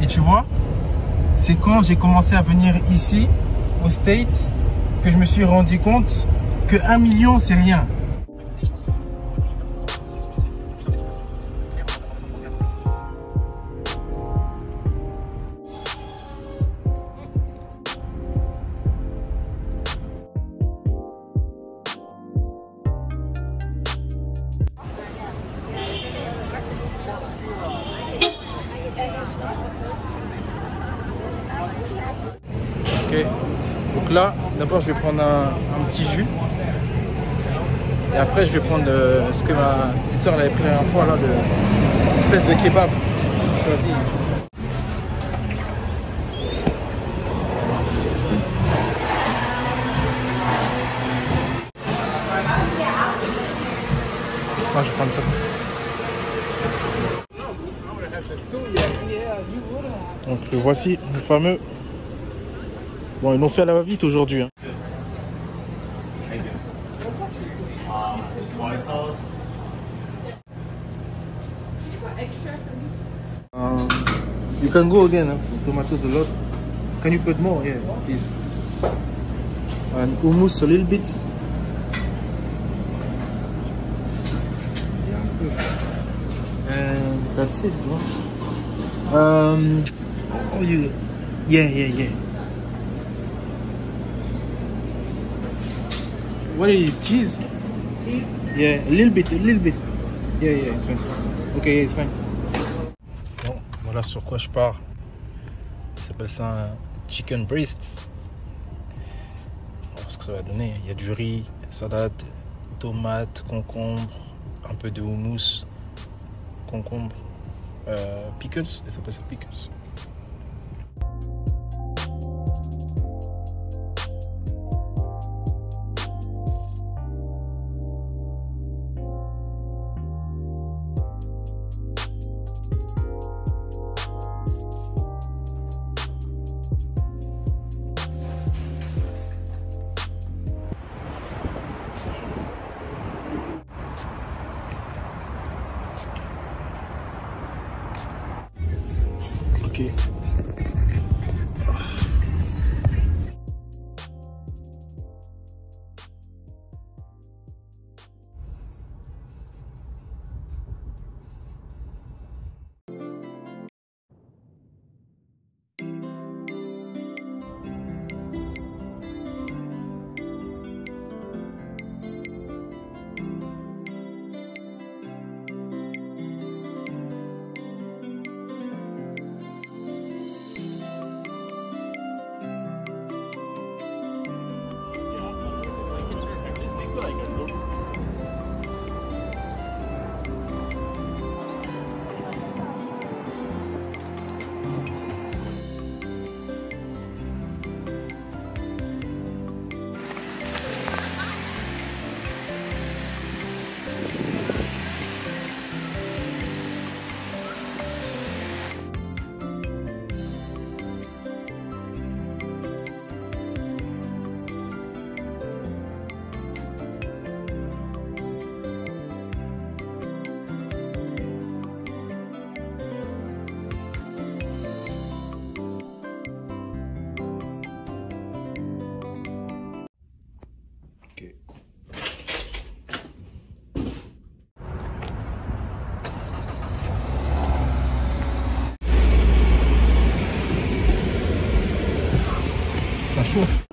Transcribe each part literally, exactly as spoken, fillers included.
Et tu vois, c'est quand j'ai commencé à venir ici, au States, que je me suis rendu compte que un million, c'est rien. Ok, donc là, d'abord je vais prendre un, un petit jus. Et après je vais prendre euh, ce que ma petite soeur avait pris la dernière fois, là, de, une espèce de kebab. J'ai choisi. Moi je vais prendre ça. Donc le voici, le fameux. Bon, ils l'ont fait à la va-vite aujourd'hui. Hein. Um, you can go again. Huh? Tomatoes a lot. Can you put more? Yeah, please. And hummus a little bit. And that's it. No? Um, oh, you. Yeah, yeah, yeah. What is cheese? Cheese? Yeah, a little bit, a little bit. Yeah, yeah, it's fine. Okay, yeah, it's fine. Bon, voilà sur quoi je pars. Ça s'appelle ça un chicken breast. On va voir ce que ça va donner. Il y a du riz, salade, tomates, concombre, un peu de houmous, concombre, euh, pickles. Ça s'appelle ça pickles. Ok. Ça chauffe.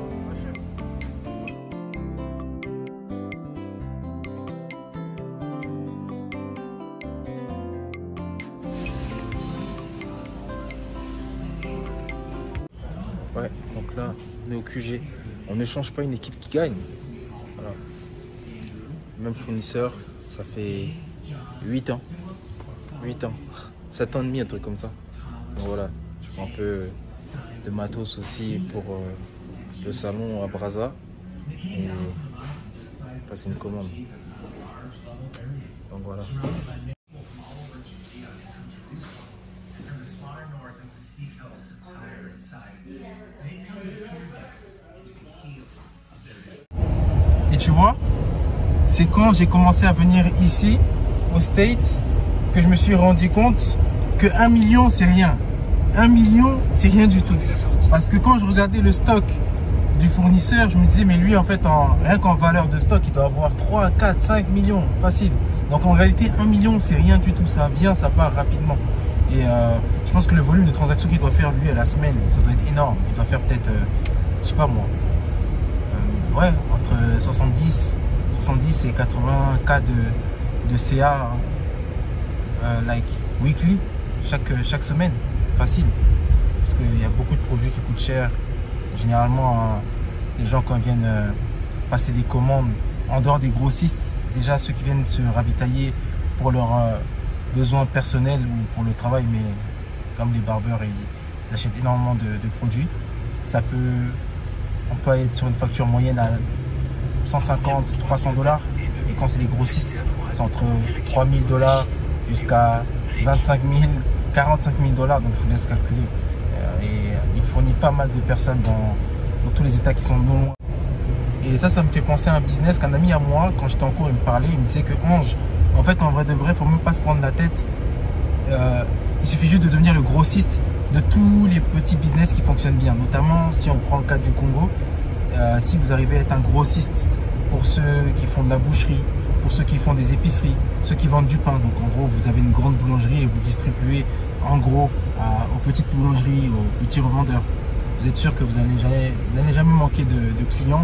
Ouais, donc là, on est au Q G. On ne change pas une équipe qui gagne. Voilà. Même fournisseur, ça fait huit ans. huit ans. sept ans et demi, un truc comme ça. Donc voilà, je prends un peu de matos aussi pour euh, le salon à Brazza. Et passer une commande. Donc voilà. Et tu vois, c'est quand j'ai commencé à venir ici, au States, que je me suis rendu compte que un million, c'est rien. un million, c'est rien du tout. Parce que quand je regardais le stock du fournisseur, je me disais, mais lui, en fait, en, rien qu'en valeur de stock, il doit avoir trois, quatre, cinq millions, facile. Donc en réalité, un million, c'est rien du tout. Ça vient, ça part rapidement. Et euh, je pense que le volume de transactions qu'il doit faire, lui, à la semaine, ça doit être énorme. Il doit faire peut-être, euh, je sais pas moi, euh, ouais, entre soixante-dix et quatre-vingts cas de, de C A, hein, euh, like weekly, chaque, chaque semaine, facile. Parce qu'il y a beaucoup de produits qui coûtent cher. Généralement, euh, les gens, quand ils viennent euh, passer des commandes, en dehors des grossistes, déjà ceux qui viennent se ravitailler pour leurs euh, besoins personnels ou pour le travail, mais comme les barbeurs, ils, ils achètent énormément de, de produits. Ça peut, on peut être sur une facture moyenne à cent cinquante, trois cents dollars. Et quand c'est les grossistes, c'est entre trois mille dollars jusqu'à vingt-cinq mille, quarante-cinq mille dollars. Donc, il faut laisser calculer. Euh, et il fournit pas mal de personnes dans, dans tous les états qui sont non loin. Et ça, ça me fait penser à un business qu'un ami à moi, quand j'étais en cours, il me parlait. Il me disait que Ange, en fait, en vrai de vrai, il ne faut même pas se prendre la tête. Euh, il suffit juste de devenir le grossiste de tous les petits business qui fonctionnent bien. Notamment, si on prend le cas du Congo, euh, si vous arrivez à être un grossiste pour ceux qui font de la boucherie, pour ceux qui font des épiceries, ceux qui vendent du pain. Donc en gros, vous avez une grande boulangerie et vous distribuez en gros à, aux petites boulangeries, aux petits revendeurs. Vous êtes sûr que vous n'allez jamais, jamais, jamais manquer de, de clients.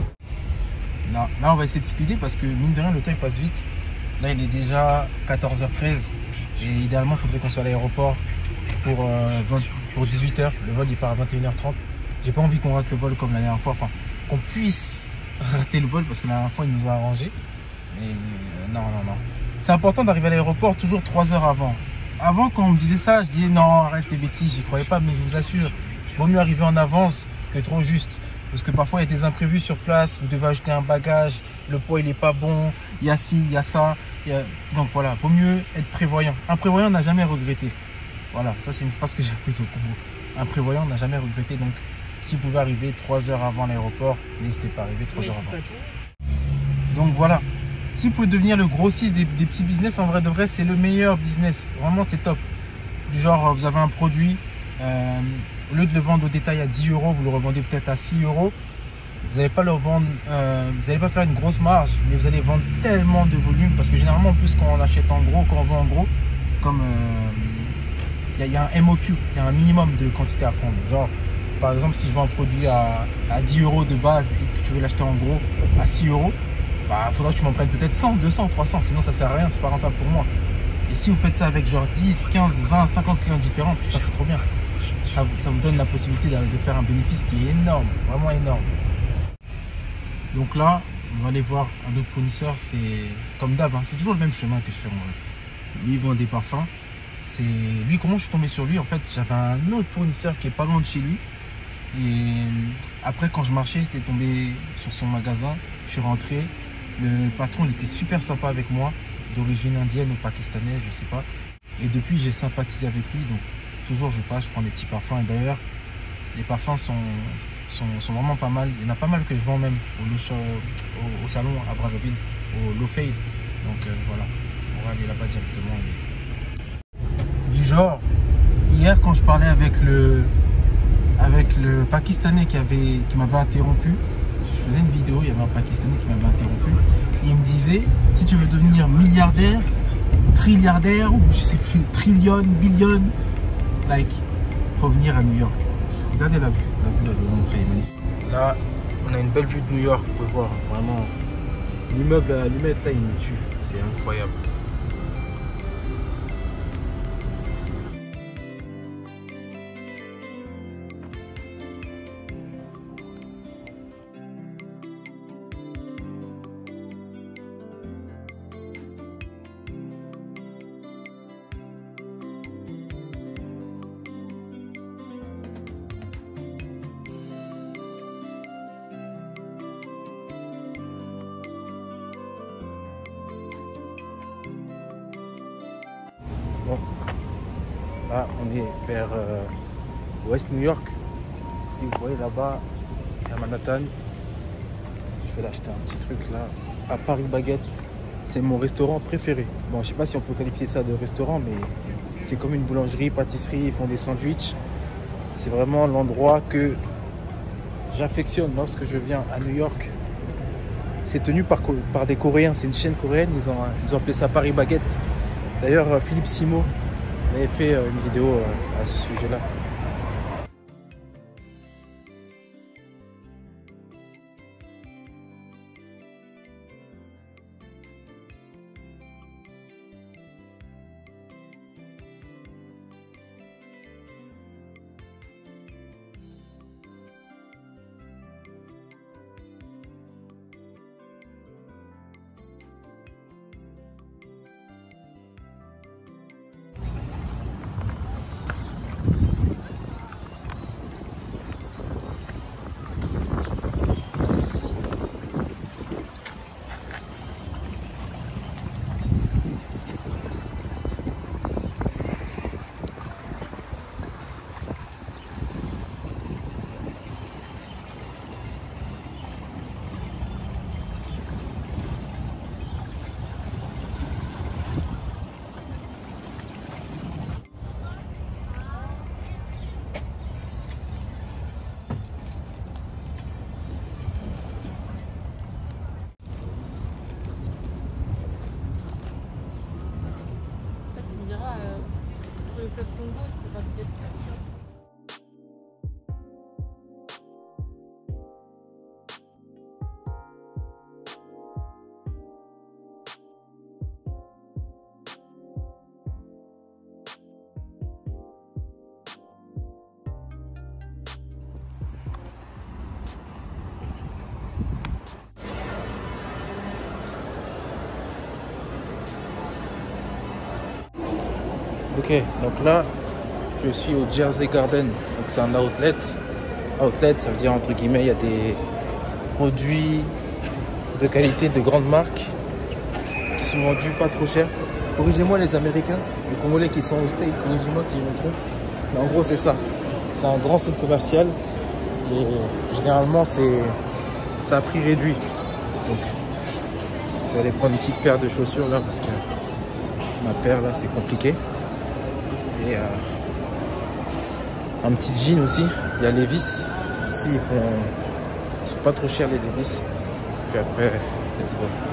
Là, là, on va essayer de speeder parce que mine de rien, le temps il passe vite. Là, il est déjà quatorze heures treize et idéalement, il faudrait qu'on soit à l'aéroport pour, euh, pour dix-huit heures. Le vol il part à vingt et une heures trente. J'ai pas envie qu'on rate le vol comme la dernière fois, enfin qu'on puisse rater le vol parce que la dernière fois, il nous a arrangé. Mais euh, non, non, non. C'est important d'arriver à l'aéroport toujours trois heures avant. Avant, quand on me disait ça, je disais non, arrête tes bêtises, j'y croyais pas, mais je vous assure, il vaut mieux arriver en avance que trop juste. Parce que parfois, il y a des imprévus sur place, vous devez ajouter un bagage, le poids, il n'est pas bon, il y a ci, il y a ça. Il y a... Donc voilà, vaut mieux être prévoyant. Un prévoyant n'a jamais regretté. Voilà, ça c'est une phrase que j'ai apprise au Congo. Un prévoyant n'a jamais regretté. Donc, si vous pouvez arriver trois heures avant l'aéroport, n'hésitez pas à arriver trois heures avant. Donc voilà, si vous pouvez devenir le grossiste des, des petits business, en vrai de vrai, c'est le meilleur business. Vraiment, c'est top. Du genre, vous avez un produit, euh, au lieu de le vendre au détail à dix euros, vous le revendez peut-être à six euros. Vous n'allez pas le vendre, euh, vous n'allez pas faire une grosse marge, mais vous allez vendre tellement de volume. Parce que généralement, en plus, quand on achète en gros, quand on vend en gros, comme il euh, y, y a un M O Q, il y a un minimum de quantité à prendre. Genre, par exemple, si je vends un produit à, à dix euros de base et que tu veux l'acheter en gros à six euros, bah, il faudra que tu m'en prennes peut-être cent, deux cents, trois cents, sinon ça sert à rien, c'est pas rentable pour moi. Et si vous faites ça avec genre dix, quinze, vingt, cinquante clients différents, putain, c'est trop bien. Ça, ça vous donne la possibilité de, de faire un bénéfice qui est énorme, vraiment énorme. Donc là, on va aller voir un autre fournisseur, c'est comme d'hab, hein, c'est toujours le même chemin que je fais en vrai. Lui, il vend des parfums. C'est lui, comment je suis tombé sur lui? En fait, j'avais un autre fournisseur qui est pas loin de chez lui. Et après, quand je marchais, j'étais tombé sur son magasin. Je suis rentré. Le patron, il était super sympa avec moi, d'origine indienne ou pakistanaise, je sais pas. Et depuis, j'ai sympathisé avec lui. Donc, toujours, je passe, je prends des petits parfums. Et d'ailleurs, les parfums sont, sont, sont vraiment pas mal. Il y en a pas mal que je vends même au, au, au salon à Brazzaville, au Low Fade. Donc, euh, voilà, on va aller là-bas directement. Et... Du genre, hier, quand je parlais avec le... avec le Pakistanais qui avait qui m'avait interrompu, je faisais une vidéo, il y avait un Pakistanais qui m'avait interrompu, et il me disait, si tu veux devenir milliardaire, trilliardaire, ou je sais plus, trillion, billion, like, faut venir à New York. Regardez la vue, la vue là, je vais vous montrer, elle est magnifique. Là, on a une belle vue de New York, vous pouvez voir, vraiment, l'immeuble à allumette là, il me tue, c'est incroyable. Bon, là on est vers euh, West New York. Si vous voyez là-bas, il y a Manhattan. Je vais l'acheter un petit truc là, à Paris Baguette. C'est mon restaurant préféré. Bon, je sais pas si on peut qualifier ça de restaurant, mais c'est comme une boulangerie, pâtisserie, ils font des sandwichs. C'est vraiment l'endroit que j'affectionne lorsque je viens à New York. C'est tenu par, par des Coréens, c'est une chaîne coréenne, ils ont, ils ont appelé ça Paris Baguette. D'ailleurs, Philippe Simo avait fait une vidéo à ce sujet-là. Le club Congo, c'est pas peut-être facile. Ok, donc là, je suis au Jersey Garden. Donc c'est un outlet. Outlet, ça veut dire entre guillemets, il y a des produits de qualité de grandes marques qui sont vendus pas trop cher. Corrigez-moi les Américains, les Congolais qui sont au States, corrigez-moi si je me trompe. Mais en gros, c'est ça. C'est un grand centre commercial et généralement, c'est à prix réduit. Donc, je vais aller prendre une petite paire de chaussures là parce que ma paire là, c'est compliqué. Et euh, un petit jean aussi. Il y a Levi's. Ici, ils font, ils sont pas trop chers les Levi's. Puis après, let's go.